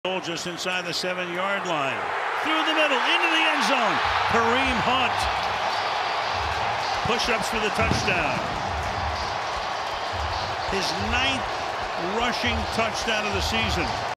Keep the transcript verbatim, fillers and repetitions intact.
Just inside the seven-yard line. Through the middle, into the end zone. Kareem Hunt. Push-ups for the touchdown. His ninth rushing touchdown of the season.